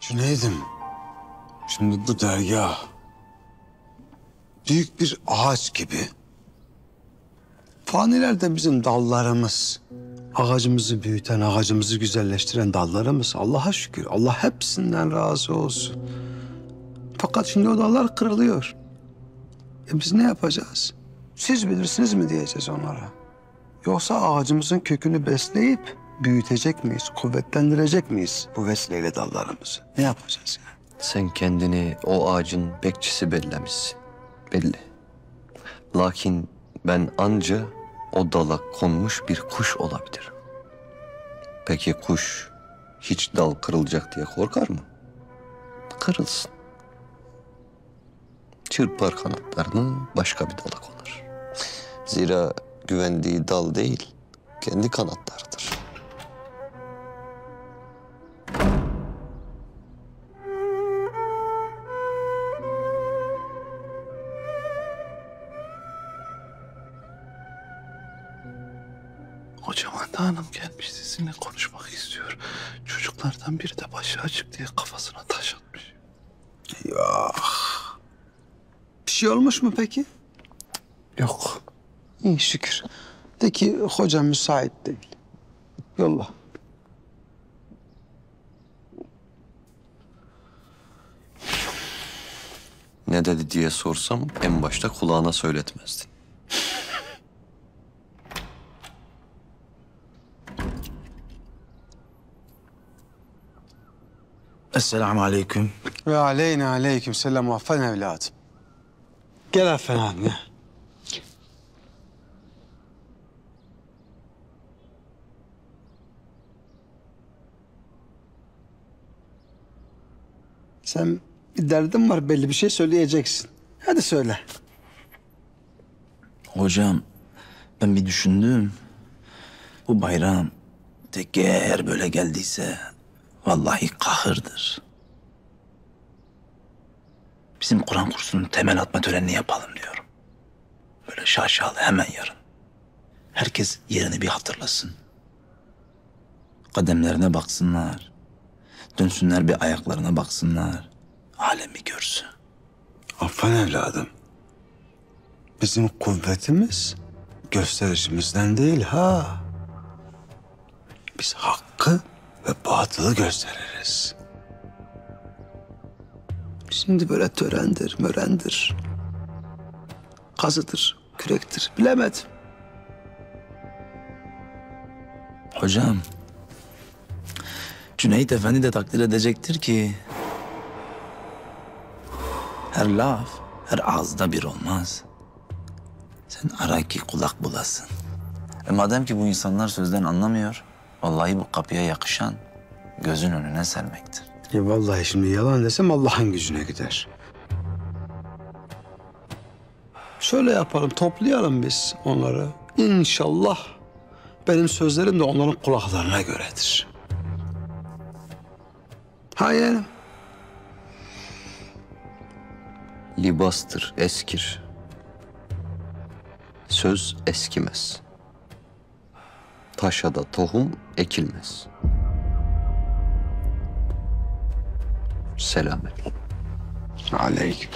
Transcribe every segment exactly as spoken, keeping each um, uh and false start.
Cüneyt'im, şimdi bu dergah büyük bir ağaç gibi. Faniler de bizim dallarımız. Ağacımızı büyüten, ağacımızı güzelleştiren dallarımız. Allah'a şükür. Allah hepsinden razı olsun. Fakat şimdi o dallar kırılıyor. E biz ne yapacağız? Siz bilirsiniz mi diyeceğiz onlara? Yoksa ağacımızın kökünü besleyip büyütecek miyiz, kuvvetlendirecek miyiz bu vesileyle dallarımızı? Ne yapacağız yani? Sen kendini o ağacın bekçisi bellemişsin. Belli. Lakin ben anca o dala konmuş bir kuş olabilirim. Peki kuş hiç dal kırılacak diye korkar mı? Kırılsın. Çırpar kanatlarını, başka bir dala konar. Zira güvendiği dal değil, kendi kanatlarıdır. Hocam Hande Hanım gelmiş, sizinle konuşmak istiyor. Çocuklardan biri de başı açık diye kafasına taş atmış. Ya. Bir şey olmuş mu peki? Yok. İyi şükür. De ki hocam müsait değil. Yolla. Ne dedi diye sorsam en başta kulağına söyletmezdin. Esselamu aleyküm. Ve aleyna aleyküm selam affen evladım. Gel affen anne. Sen bir derdin var belli, bir şey söyleyeceksin. Hadi söyle. Hocam ben bir düşündüm. Bu bayram tekke eğer böyle geldiyse vallahi kahırdır. Bizim Kur'an kursunun temel atma törenini yapalım diyorum. Böyle şaşalı hemen yarın. Herkes yerini bir hatırlasın. Kademlerine baksınlar. Dönsünler bir ayaklarına baksınlar. Alemi görsün. Affen evladım. Bizim kuvvetimiz gösterişimizden değil ha. Biz hakkı ve batılı gösteririz. Şimdi böyle törendir, mörendir. Kazıdır, kürektir, bilemedim. Hocam, Cüneyt Efendi de takdir edecektir ki her laf her ağızda bir olmaz. Sen ara ki kulak bulasın. E madem ki bu insanlar sözden anlamıyor, vallahi bu kapıya yakışan gözün önüne sermektir. E vallahi şimdi yalan desem Allah'ın gücüne gider. Şöyle yapalım, toplayalım biz onları. İnşallah benim sözlerim de onların kulaklarına göredir. Ha yeğenim. Libastır, eskir. Söz eskimez. Taşa da tohum ekilmez. Selamet. Aleyküm.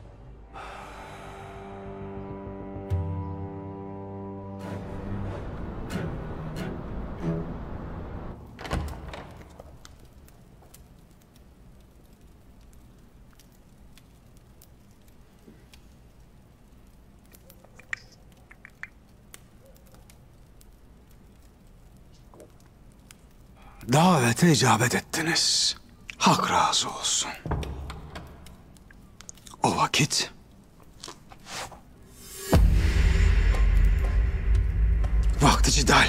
Davete icabet ettiniz. Hak razı olsun. O vakit vakti cidal.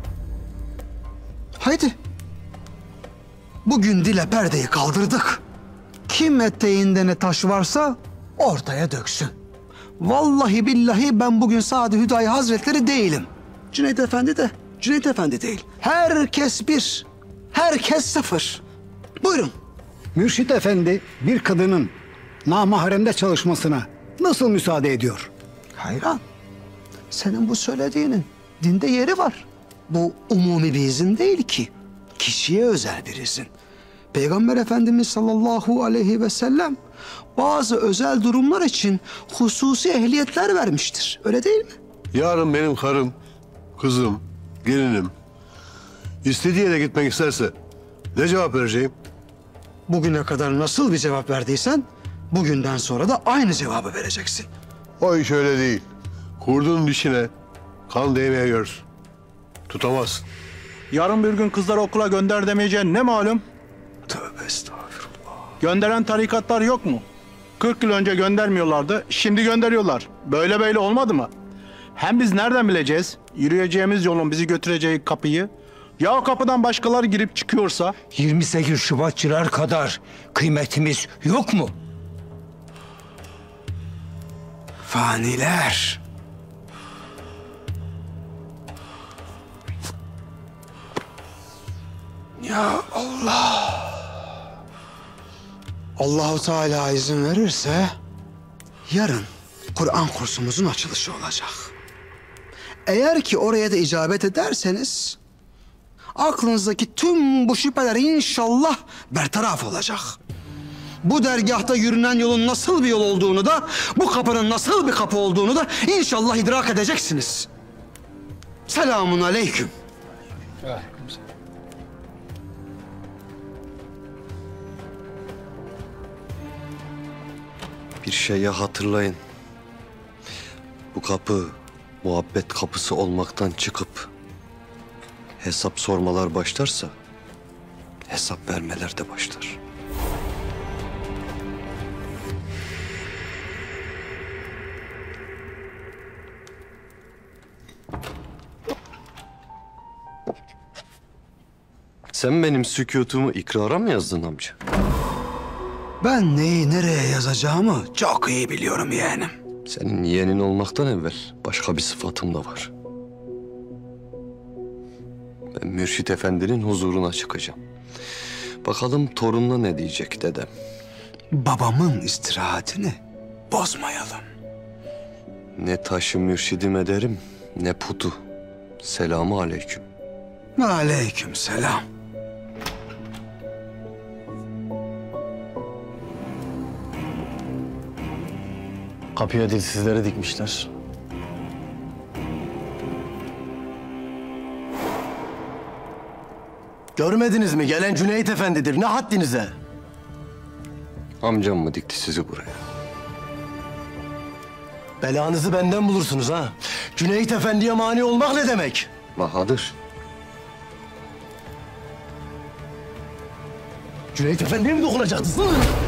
Haydi. Bugün dile perdeyi kaldırdık. Kim eteğinde ne taş varsa ortaya döksün. Vallahi billahi ben bugün Sadi Hüdayi Hazretleri değilim. Cüneyt Efendi de Cüneyt Efendi değil. Herkes bir, herkes sıfır. Buyurun. Mürşit Efendi bir kadının namahremde çalışmasına nasıl müsaade ediyor? Hayran. Senin bu söylediğinin dinde yeri var. Bu umumi bir izin değil ki. Kişiye özel bir izin. Peygamber Efendimiz sallallahu aleyhi ve sellem bazı özel durumlar için hususi ehliyetler vermiştir. Öyle değil mi? Yarın benim karım, kızım, gelinim istediği yere gitmek isterse ne cevap vereceğim? Bugüne kadar nasıl bir cevap verdiysen bugünden sonra da aynı cevabı vereceksin. O iş öyle değil. Kurdun dişine kan değmiyor. Tutamazsın. Yarın bir gün kızları okula gönder demeyeceğin ne malum? Tövbe estağfurullah. Gönderen tarikatlar yok mu? kırk yıl önce göndermiyorlardı, şimdi gönderiyorlar. Böyle böyle olmadı mı? Hem biz nereden bileceğiz? Yürüyeceğimiz yolun bizi götüreceği kapıyı. Ya o kapıdan başkaları girip çıkıyorsa? yirmi sekiz Şubatçılar kadar kıymetimiz yok mu? Faniler. Ya Allah. Allahu Teala izin verirse yarın Kur'an kursumuzun açılışı olacak. Eğer ki oraya da icabet ederseniz aklınızdaki tüm bu şüpheler inşallah bertaraf olacak. Bu dergahta yürünen yolun nasıl bir yol olduğunu da, bu kapının nasıl bir kapı olduğunu da inşallah idrak edeceksiniz. Selamun aleyküm. Bir şeyi hatırlayın. Bu kapı muhabbet kapısı olmaktan çıkıp hesap sormalar başlarsa hesap vermeler de başlar. Sen benim sükutumu ikrara mı yazdın amca? Ben neyi nereye yazacağımı çok iyi biliyorum yeğenim. Senin yeğenin olmaktan evvel başka bir sıfatım da var. Ben Mürşit Efendi'nin huzuruna çıkacağım. Bakalım torununa ne diyecek dedem. Babamın istirahatini bozmayalım. Ne taşı mürşidim ederim, ne putu. Selamu aleyküm. Ve aleyküm selam. Kapıya dilsizlere dikmişler. Görmediniz mi? Gelen Cüneyt Efendi'dir. Ne haddinize? Amcam mı dikti sizi buraya? Belanızı benden bulursunuz ha. Cüneyt Efendi'ye mani olmak ne demek? Bahadır. Cüneyt Efendi'ye mi dokunacaksınız?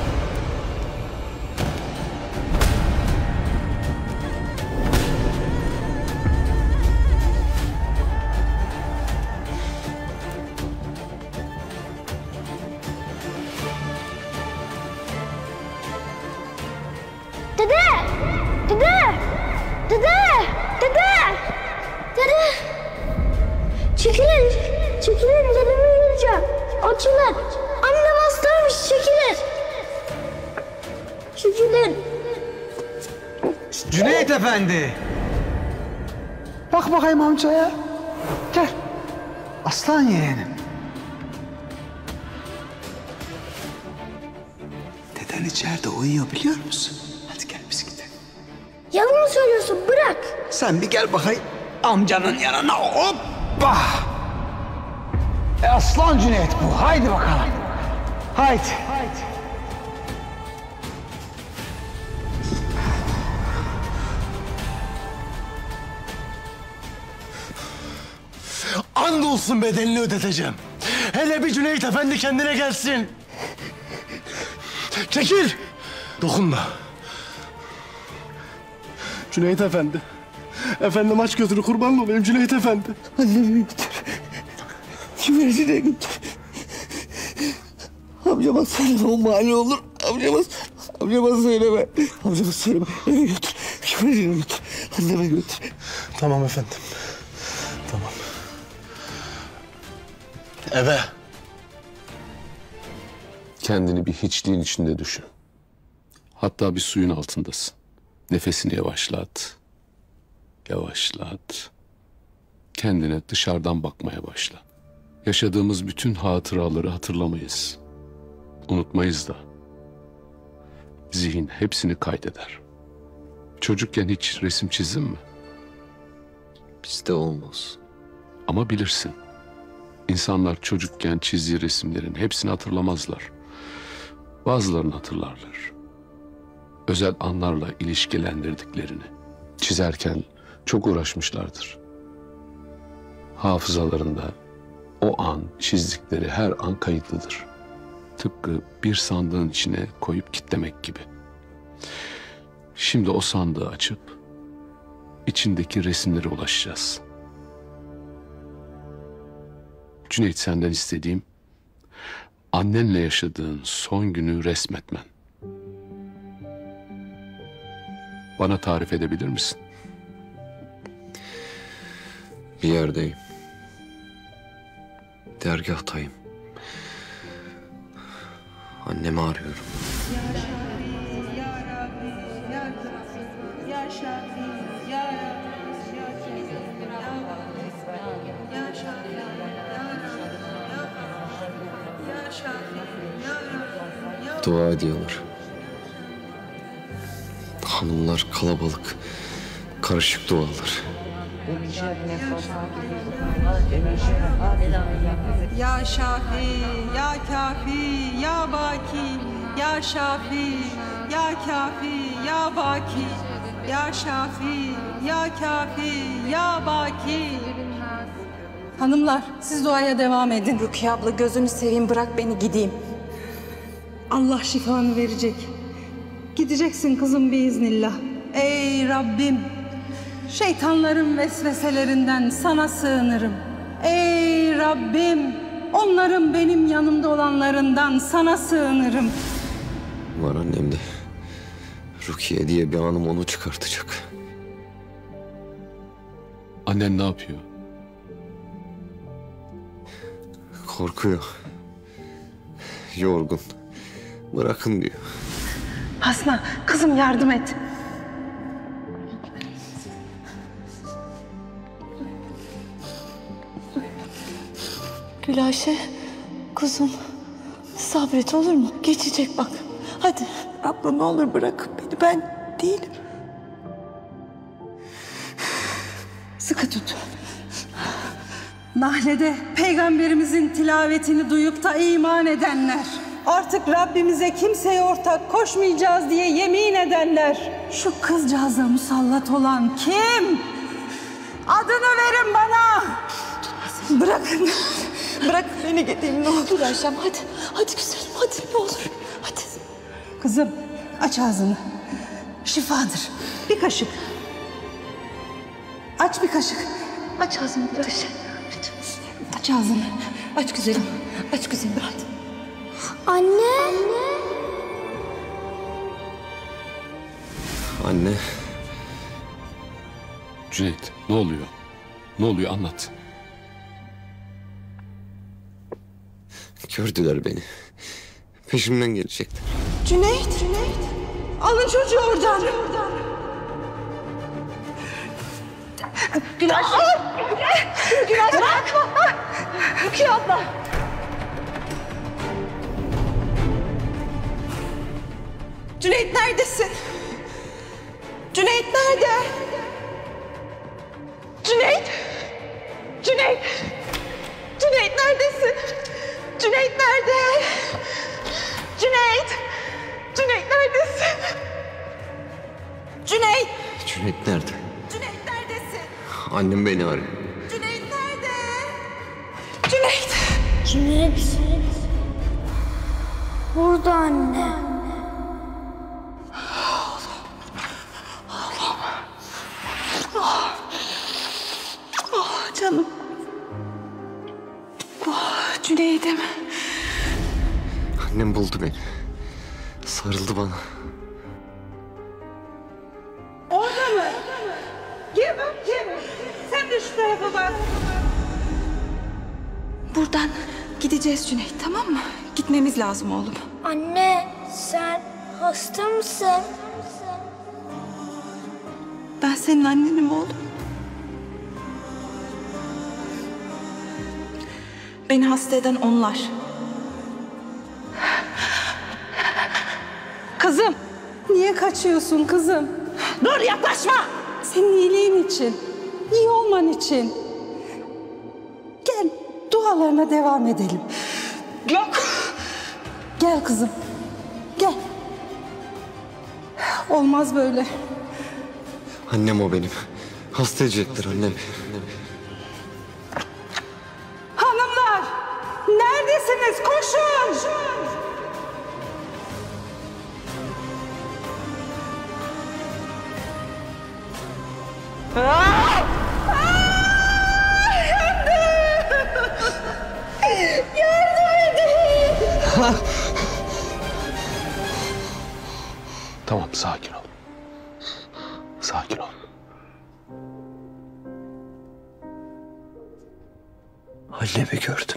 Dede! Dede! Dede! Dede! Dede! Çekilin! Çekilin dedemi yiyeceğim. Açılın! Annem hastaymış çekilin! Çekilin! Cüneyt Efendi! Bak bakayım amcaya. Gel. Aslan yeğenim. Deden içeride uyuyor biliyor musun? Hadi gel biz gidelim. Yalan mı söylüyorsun? Bırak! Sen bir gel bakayım amcanın yanına. Hoppa! E, Aslan Cüneyt bu. Haydi bakalım. Haydi. Andolsun bedelini ödeteceğim. Hele bir Cüneyt Efendi kendine gelsin. Çekil! Dokunma. Cüneyt Efendi. Efendim aç gözünü kurban olayım Cüneyt Efendi. Annemi götür. Kümeresine götür. Amcama söyleme o mani olur. Amcama, amcama söyleme. Amcama söyleme. Eve götür. Kümeresine götür. Anneme götür. Tamam efendim. Tamam. Eve. Kendini bir hiçliğin içinde düşün. Hatta bir suyun altındasın. Nefesini yavaşlat. Yavaşlat. Kendine dışarıdan bakmaya başla. Yaşadığımız bütün hatıraları hatırlamayız. unutmayız da zihin hepsini kaydeder. Çocukken hiç resim çizdin mi? Bizde olmaz. Ama bilirsin. İnsanlar çocukken çizdiği resimlerin hepsini hatırlamazlar. Bazılarını hatırlarlar. Özel anlarla ilişkilendirdiklerini. Çizerken çok uğraşmışlardır. Hafızalarında o an çizdikleri her an kayıtlıdır. Tıpkı bir sandığın içine koyup kitlemek gibi. Şimdi o sandığı açıp içindeki resimlere ulaşacağız. Cüneyt, senden istediğim annenle yaşadığın son günü resmetmen. Bana tarif edebilir misin? Bir yerdeyim. Dergahtayım. Annemi arıyorum. Dua ediyorlar. Hanımlar kalabalık, karışık dualar. Ya Şafi, ya Kafi, ya Baki, ya Şafi, ya Kafi, ya Baki, ya Şafi, ya Kafi, ya Baki. Hanımlar, siz duaya devam edin. Rukiye abla, gözünü seveyim, bırak beni gideyim. Allah şifanı verecek. Gideceksin kızım biiznillah. Ey Rabbim, şeytanların vesveselerinden sana sığınırım. Ey Rabbim, onların benim yanımda olanlarından sana sığınırım. Var annem de. Rukiye diye bir hanım onu çıkartacak. Annen ne yapıyor? Korkuyor. Yorgun. Bırakın diyor. Hasna, kızım yardım et. Gülayşe, kuzum sabret, olur mu? Geçecek bak. Hadi. Abla ne olur bırakın beni, ben değilim. Sıkı tut. Nahlede peygamberimizin tilavetini duyup da iman edenler, artık Rabbimize kimseye ortak koşmayacağız diye yemin edenler, şu kızcağıza musallat olan kim? Adını verin bana. Bırakın. Bırak beni gideyim ne olur Ayşem, hadi. Hadi güzelim, hadi ne olur. Hadi. Kızım aç ağzını. Şifadır. Bir kaşık. Aç bir kaşık. Aç ağzını Ayşe. Aç ağzını. Aç güzelim. Aç güzelim. Hadi. Anne. Anne. Cüneyt, ne oluyor? Ne oluyor, anlat. Gördüler beni. Peşimden gelecekler. Cüneyt. Cüneyt. Alın çocuğu oradan. Gülayşe. Gülayşe. Bırakma. Rukiye abla. Cüneyt neredesin? Cüneyt nerede? Cüneyt! Cüneyt! Cüneyt neredesin? Cüneyt nerede? Cüneyt! Cüneyt neredesin? Cüneyt! Cüneyt nerede? Cüneyt neredesin? Annem beni arıyor. Cüneyt nerede? Cüneyt! Cüneyt. Burada anne. Oh canım. Oh Cüneyt'im. Annem buldu beni. Sarıldı bana. Orada mı? Gel bak, gel. Sen de şu tarafa bak. Buradan gideceğiz Cüneyt, tamam mı? Gitmemiz lazım oğlum. Anne, sen hasta mısın? Ben senin annenim oğlum. Beni hasta eden onlar. Kızım, niye kaçıyorsun kızım? Dur yaklaşma! Senin iyiliğin için, iyi olman için. Gel, dualarına devam edelim. Yok. Gel kızım, gel. Olmaz böyle. Annem o benim. Hasta edecektir annem. Hanımlar, neredesiniz? Koşun! Aa! Yardım edin! Tamam, sakin ol. Sakin ol. Annemi gördüm.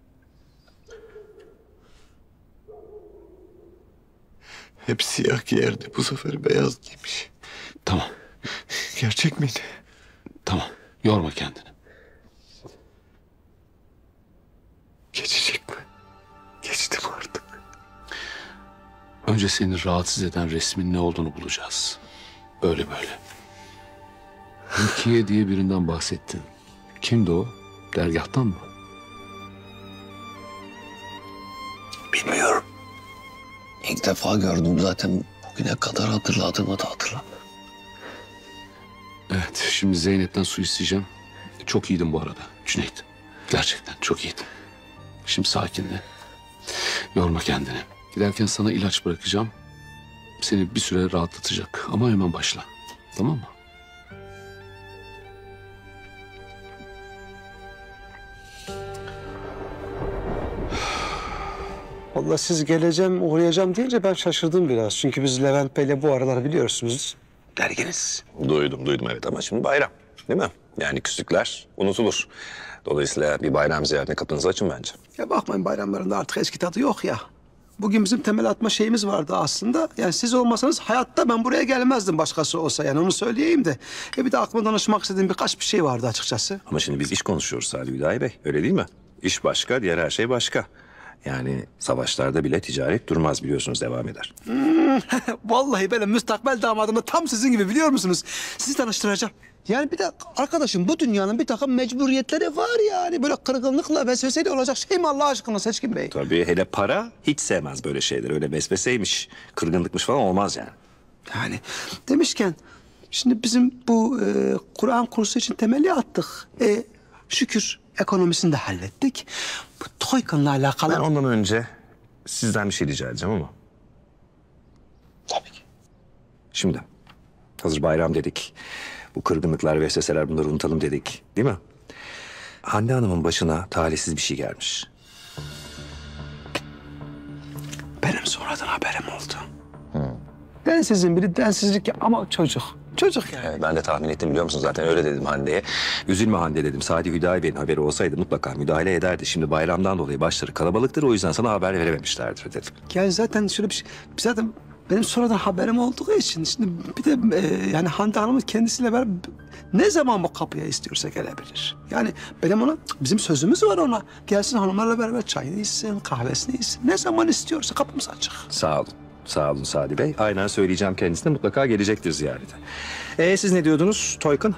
Hep siyah giyerdi. Bu sefer beyaz giymiş. Tamam. Gerçek miydi? Tamam. Yorma kendini. Geçecek mi? Geçti mi artık? Önce seni rahatsız eden resmin ne olduğunu bulacağız. Öyle böyle. Rukiye diye birinden bahsettin. Kimdi o? Dergahtan mı? Bilmiyorum. İlk defa gördüm zaten. Bugüne kadar hatırladığımı da hatırlamıyorum. Evet, şimdi Zeynep'ten su isteyeceğim. Çok iyiydin bu arada Cüneyt. Gerçekten çok iyiydin. Şimdi sakinle. Yorma kendini. Giderken sana ilaç bırakacağım. Seni bir süre rahatlatacak ama hemen başla. Tamam mı? Vallahi siz geleceğim, uğrayacağım deyince ben şaşırdım biraz. Çünkü biz Levent Bey'le bu aralar biliyorsunuz derginiz. Duydum, duydum evet ama şimdi bayram değil mi? Yani küslükler unutulur. Dolayısıyla bir bayram ziyaretine kapınızı açın bence. Ya bakmayın bayramlarında artık eski tadı yok ya. Bugün bizim temel atma şeyimiz vardı aslında. Yani siz olmasanız hayatta ben buraya gelmezdim başkası olsa. Yani onu söyleyeyim de. E bir de aklıma danışmak istediğim birkaç bir şey vardı açıkçası. Ama şimdi biz iş konuşuyoruz Salih Hüdayi Bey. Öyle değil mi? İş başka, diğer her şey başka. Yani savaşlarda bile ticaret durmaz biliyorsunuz, devam eder. Hmm, vallahi böyle müstakbel damadım da tam sizin gibi biliyor musunuz? Sizi tanıştıracağım. Yani bir de arkadaşım bu dünyanın bir takım mecburiyetleri var yani. Böyle kırgınlıkla vesveseyle olacak şey mi Allah aşkına Seçkin Bey? Tabii hele para hiç sevmez böyle şeyler. Öyle vesveseymiş, kırgınlıkmış falan olmaz yani. Yani demişken şimdi bizim bu e, Kur'an kursu için temeli attık. E, şükür ekonomisini de hallettik. Bu Toykan'la alakalı... Ben ondan önce sizden bir şey rica edeceğim ama. Tabii ki. Şimdi hazır bayram dedik. Bu kırgınlıklar, vesveseler bunları unutalım dedik. Değil mi? Hande Hanım'ın başına talihsiz bir şey gelmiş. Benim sonradan haberim oldu. Densizin biri densizlik ama çocuk. Çocuk yani. Evet, ben de tahmin ettim biliyor musun? Zaten öyle dedim Hande'ye. Üzülme Hande dedim. Sadi Hüdayi Bey'in haberi olsaydı mutlaka müdahale ederdi. Şimdi bayramdan dolayı başları kalabalıktır. O yüzden sana haber verememişlerdir dedim. Yani zaten şöyle bir şey... Zaten benim sonradan haberim olduğu için... Şimdi bir de e, yani Hande Hanım'ın kendisiyle beraber... Ne zaman bu kapıya istiyorsa gelebilir. Yani benim ona... Bizim sözümüz var ona. Gelsin hanımlarla beraber çayını içsin, kahvesini içsin. Ne zaman istiyorsa kapımız açık. Sağ olun. Sağ olun Sadi Bey. Aynen söyleyeceğim kendisine, mutlaka gelecektir ziyarete. Ee, siz ne diyordunuz Toykan?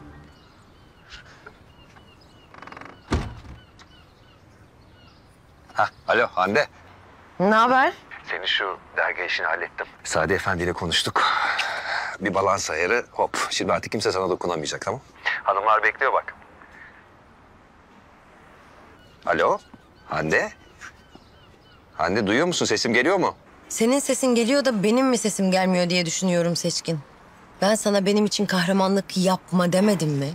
Hah, alo Hande. Ne haber? Senin şu dergi işini hallettim. Sadi Efendi ile konuştuk. Bir balans ayarı hop. Şimdi artık kimse sana dokunamayacak, tamam? Hanımlar bekliyor bak. Alo Hande. Hande duyuyor musun? Sesim geliyor mu? Senin sesin geliyor da benim mi sesim gelmiyor diye düşünüyorum Seçkin. Ben sana benim için kahramanlık yapma demedim mi?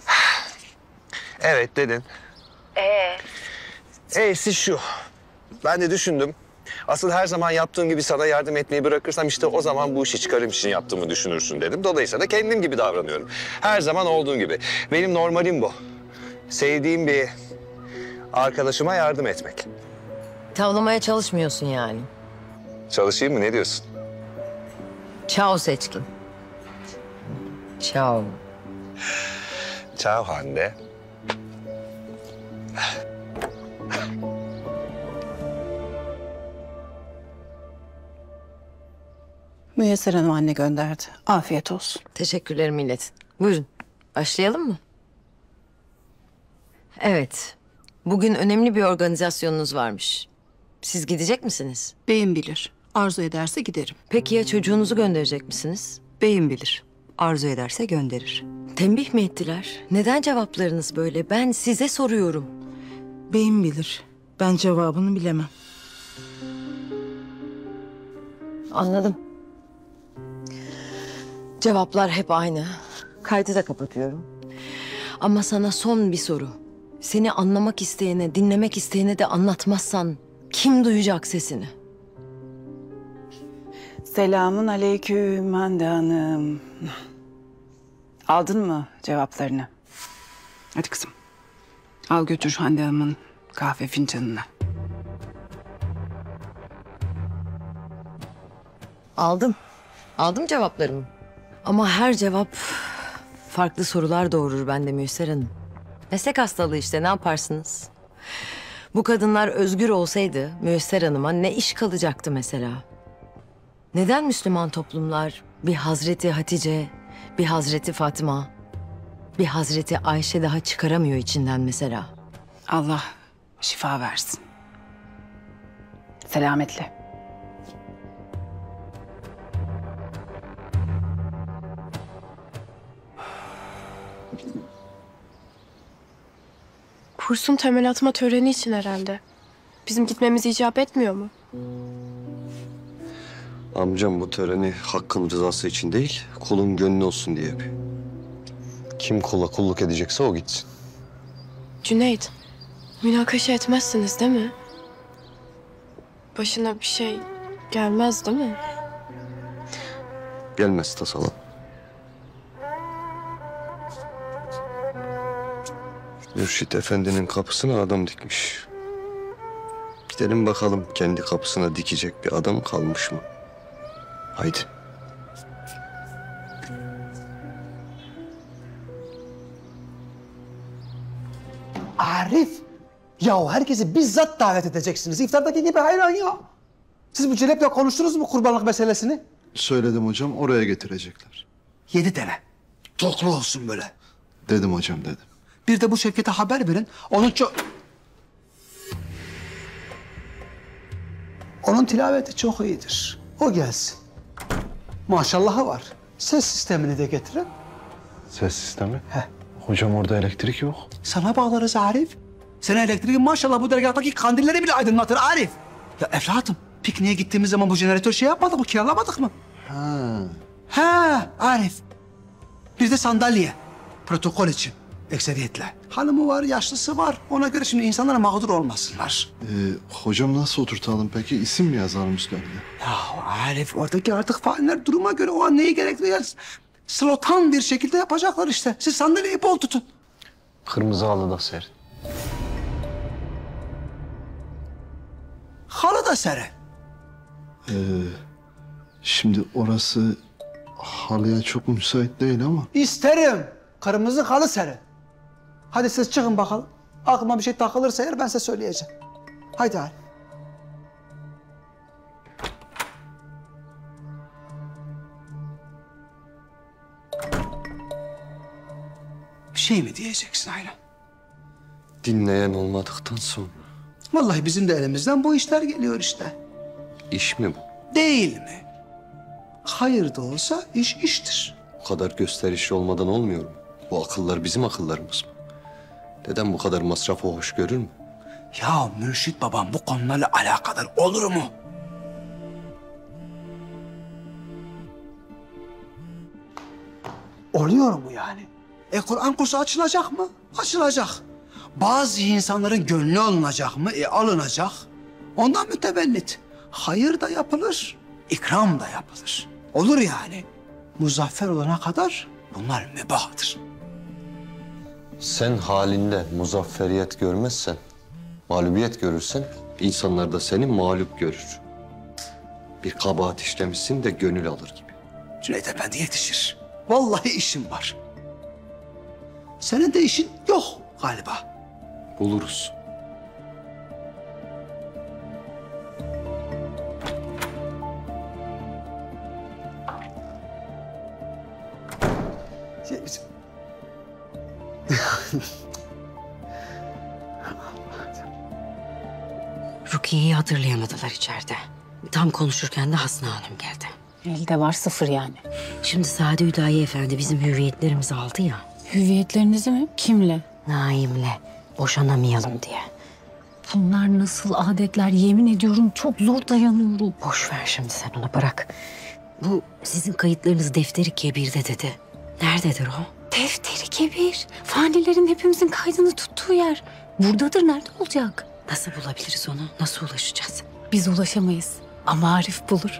Evet dedin. Ee? E'si şu. Ben de düşündüm. Asıl her zaman yaptığım gibi sana yardım etmeyi bırakırsam işte o zaman bu işi çıkarım için yaptığımı düşünürsün dedim. Dolayısıyla da kendim gibi davranıyorum. Her zaman olduğum gibi. Benim normalim bu. Sevdiğim bir arkadaşıma yardım etmek. Tavlamaya çalışmıyorsun yani. Çalışayım mı? Ne diyorsun? Ciao Seçkin. Ciao. Ciao Hande. Müyesser Hanım anne gönderdi. Afiyet olsun. Teşekkürler millet. Buyurun. Başlayalım mı? Evet. Bugün önemli bir organizasyonunuz varmış. Siz gidecek misiniz? Beyim bilir. Arzu ederse giderim. Peki ya çocuğunuzu gönderecek misiniz? Beyim bilir. Arzu ederse gönderir. Tembih mi ettiler? Neden cevaplarınız böyle? Ben size soruyorum. Beyim bilir. Ben cevabını bilemem. Anladım. Cevaplar hep aynı. Kaydı da kapatıyorum. Ama sana son bir soru. Seni anlamak isteyene, dinlemek isteyene de anlatmazsan kim duyacak sesini? Selamun aleyküm Hande Hanım. Aldın mı cevaplarını? Hadi kızım. Al götür Hande Hanım'ın kahve fincanına. Aldım. Aldım cevaplarımı. Ama her cevap farklı sorular doğurur bende Müyesser Hanım. Meslek hastalığı işte, ne yaparsınız? Bu kadınlar özgür olsaydı Müyesser Hanım'a ne iş kalacaktı mesela? Neden Müslüman toplumlar bir Hazreti Hatice, bir Hazreti Fatıma, bir Hazreti Ayşe daha çıkaramıyor içinden mesela? Allah şifa versin. Selametle. Kursun temel atma töreni için herhalde. Bizim gitmemiz icap etmiyor mu? Amcam bu töreni hakkın rızası için değil, kulun gönlü olsun diye yapıyor. Kim kula kulluk edecekse o gitsin. Cüneyt, münakaşa etmezsiniz değil mi? Başına bir şey gelmez değil mi? Gelmez tasalan. Mürşit Efendi'nin kapısına adam dikmiş. Gidelim bakalım kendi kapısına dikecek bir adam kalmış mı? Haydi. Arif, ya herkesi bizzat davet edeceksiniz. İftardaki gibi hayran ya. Siz bu Celep'le konuştunuz mu kurbanlık meselesini? Söyledim hocam, oraya getirecekler. Yedi tane. Toklu olsun böyle. Dedim hocam, dedim. Bir de bu Şevket'e haber verin. Onun çok... Onun tilaveti çok iyidir. O gelsin. Maşallahı var. Ses sistemini de getirin. Ses sistemi? Heh. Hocam orada elektrik yok. Sana bağlarız Arif. Sen elektriğin maşallah bu dergahtaki kandilleri bile aydınlatır Arif. Ya evladım, pikniğe gittiğimiz zaman bu jeneratör şey yapmadık mı, kiralamadık mı? Ha. Ha Arif. Bir de sandalye. Protokol için. Ekseriyetle. Hanımı var, yaşlısı var. Ona göre şimdi insanlara mağdur olmasınlar. Ee, hocam nasıl oturtalım peki? İsim mi yazalım üstlerine? Ya Arif, oradaki artık failler duruma göre o an neyi gerektiriyor? Slotan bir şekilde yapacaklar işte. Siz sandalyeyi bol tutun. Kırmızı halı da ser. Halı da serin. Ee, şimdi orası halıya çok müsait değil ama. İsterim. Kırmızı halı serin. Hadi siz çıkın bakalım. Aklıma bir şey takılırsa eğer ben size söyleyeceğim. Haydi Arif. Bir şey mi diyeceksin Ayla? Dinleyen olmadıktan sonra. Vallahi bizim de elimizden bu işler geliyor işte. İş mi bu? Değil mi? Hayır da olsa iş iştir. Bu kadar gösterişli olmadan olmuyor mu? Bu akıllar bizim akıllarımız mı? Dedem bu kadar masrafı hoş görür mü? Ya Mürşit babam bu konularla alakadar olur mu? Oluyor mu yani? E Kur'an kursu açılacak mı? Açılacak. Bazı insanların gönlü alınacak mı? E alınacak. Ondan mütevellit. Hayır da yapılır, ikram da yapılır. Olur yani. Muzaffer olana kadar bunlar mübahtır. Sen halinde muzafferiyet görmezsen, mağlubiyet görürsen, insanlar da seni mağlup görür. Bir kabahat işlemişsin de gönül alır gibi. Cüneyt Efendi yetişir. Vallahi işim var. Senin de işin yok galiba. Buluruz. Rukiye'yi hatırlayamadılar içeride. Tam konuşurken de Hasna Hanım geldi. Elde var sıfır yani. Şimdi Sadi Hüdayi Efendi bizim hüviyetlerimizi aldı ya. Hüviyetlerinizi mi? Kimle? Naim'le. Boşanamayalım diye. Bunlar nasıl adetler, yemin ediyorum çok zor dayanıyorum. Boş ver şimdi sen onu, bırak. Bu sizin kayıtlarınız defteri kebirde dedi. Nerededir o? Defteri kebir. Fanilerin hepimizin kaydını tuttuğu yer. Buradadır, nerede olacak? Nasıl bulabiliriz onu? Nasıl ulaşacağız? Biz ulaşamayız ama Arif bulur.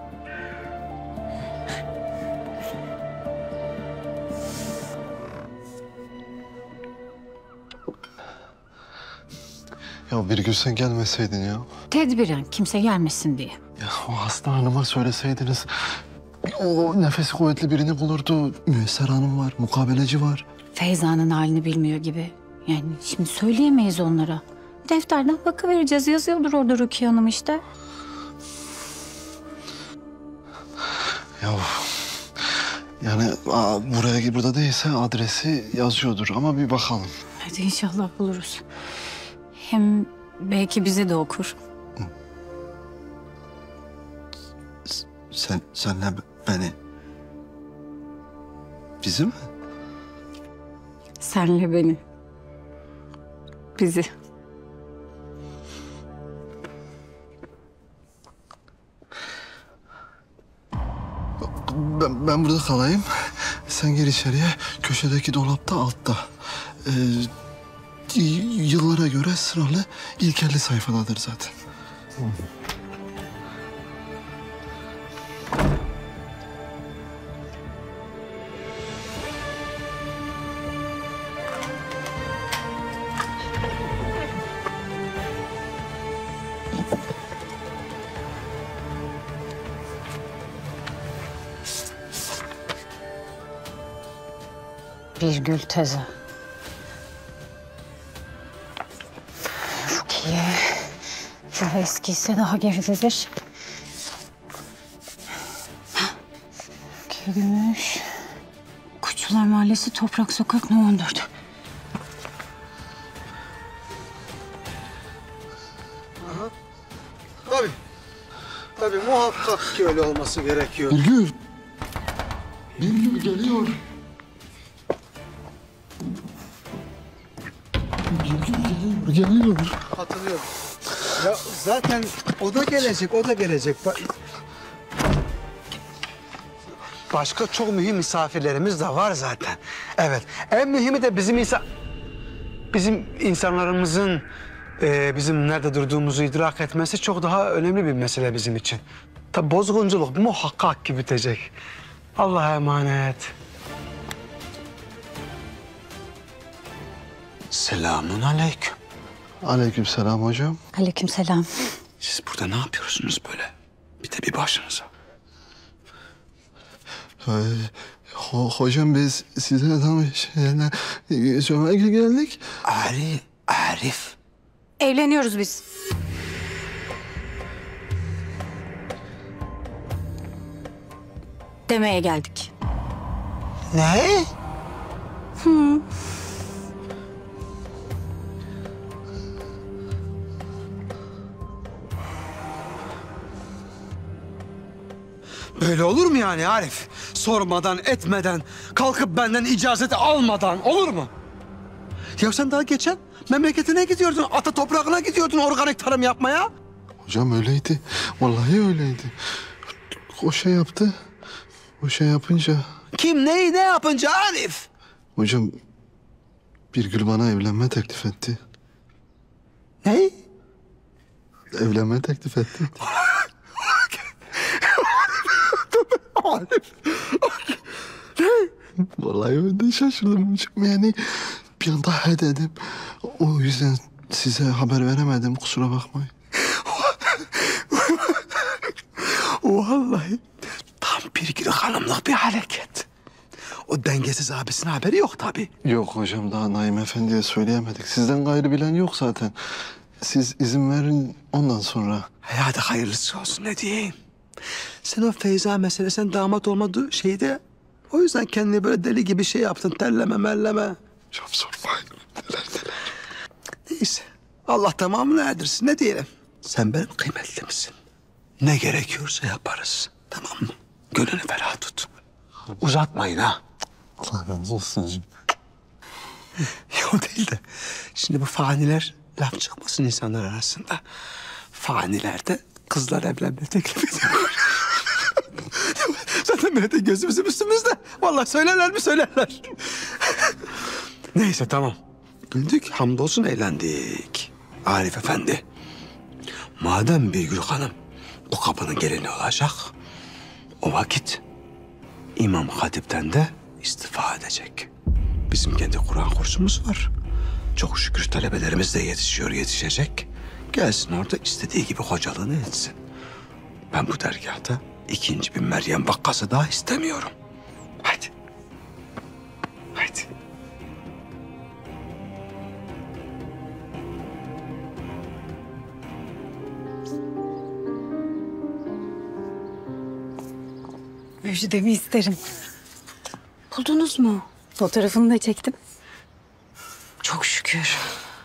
Ya bir gün sen gelmeseydin ya. Tedbiren kimse gelmesin diye. Ya o hasta hanıma söyleseydiniz. O nefesi kuvvetli birini bulurdu. Müyesser Hanım var, mukabeleci var. Feyza'nın halini bilmiyor gibi. Yani şimdi söyleyemeyiz onlara. Defterden bakıvereceğiz. Yazıyordur orada Rukiye Hanım işte. Ya yani aa, buraya burada değilse adresi yazıyordur ama bir bakalım. Hadi inşallah buluruz. Hem belki bize de okur. Sen, senle beni. Bizi mi? Senle beni. Bizi. Ben, ben burada kalayım. Sen gir içeriye. Köşedeki dolapta altta. Ee, y- yıllara göre sıralı ilk elli sayfadadır zaten. Bir gül teze. Rukiye. Daha eskiyse daha geridedir. Gümüş. Kuşçular Mahallesi, Toprak Sokak, No on dört. Tabii. Tabii muhakkak ki öyle olması gerekiyor. Birgül. Birgül geliyor. Birgül geliyor. Geliyor. Hatırlıyorum. Ya zaten o da gelecek, o da gelecek. Ba- Başka çok mühim misafirlerimiz de var zaten. Evet, en mühimi de bizim insan... Bizim insanlarımızın e, bizim nerede durduğumuzu idrak etmesi çok daha önemli bir mesele bizim için. Tabii bozgunculuk muhakkak ki bitecek. Allah'a emanet. Selamun aleyküm. Aleykümselam hocam. Aleykümselam. Siz burada ne yapıyorsunuz böyle? Bir de bir başınıza. Ee, ho- hocam biz size tam şeylerle söylemeye geldik. Ali, Arif. Evleniyoruz biz. Demeye geldik. Ne? Hı. Böyle olur mu yani Arif? Sormadan, etmeden, kalkıp benden icazet almadan olur mu? Ya sen daha geçen memleketine gidiyordun, ata toprağına gidiyordun organik tarım yapmaya. Hocam öyleydi. Vallahi öyleydi. O şey yaptı. O şey yapınca... Kim neyi ne yapınca Arif? Hocam Birgül bana evlenme teklif etti. Ne? Evlenme teklif etti. Arif. Ne? Vallahi ben de şaşırdım hocam. Yani bir anda he dedim. O yüzden size haber veremedim. Kusura bakmayın. Vallahi tam bir hanımlık bir hareket. O dengesiz abisinin haberi yok tabii. Yok hocam daha Naim Efendi'ye söyleyemedik. Sizden gayrı bilen yok zaten. Siz izin verin ondan sonra. Hadi hayırlısı olsun ne diyeyim. Sen o Feyza meselesinden damat olmadığı şeyde O yüzden kendini böyle deli gibi şey yaptın. Terleme merleme. Çok sormayın. Neler neler. Neyse. Allah tamamını erdirsin. Ne diyelim? Sen benim kıymetlimsin. Ne gerekiyorsa yaparız. Tamam mı? Gönlünü ferah tut. Uzatmayın ha. Allah razı olsun. O değil de şimdi bu faniler laf çıkmasın insanlar arasında. Faniler de kızlar evlenme teklif ediyor. Zaten böyle de gözümüzün üstümüzde. Vallahi söylerler mi söylerler. Neyse tamam. Güldük, hamdolsun eğlendik. Arif Efendi. Madem Birgül Hanım bu kapının gelini olacak, o vakit İmam Hatip'ten de istifa edecek. Bizim kendi Kur'an kursumuz var. Çok şükür talebelerimiz de yetişiyor, yetişecek. Gelsin orada istediği gibi hocalığını etsin. Ben bu dergahta ikinci bir Meryem Bakkası daha istemiyorum. Hadi. Hadi. Müjdemi isterim. Buldunuz mu? Fotoğrafını da çektim. Çok şükür.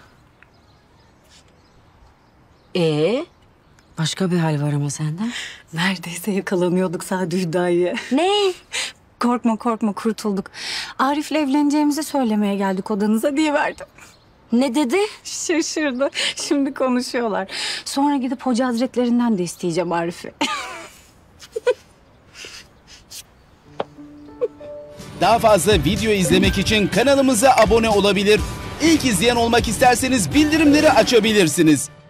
Ee, başka bir hal var ama senden. Neredeyse yakalanıyorduk Sadi Hüdayi'ye. Ne? Korkma korkma kurtulduk. Arif'le evleneceğimizi söylemeye geldik odanıza diye verdim. Ne dedi? Şaşırdı. Şimdi konuşuyorlar. Sonra gidip hoca hazretlerinden de isteyeceğim Arif'i. Daha fazla video izlemek için kanalımıza abone olabilir. İlk izleyen olmak isterseniz bildirimleri açabilirsiniz.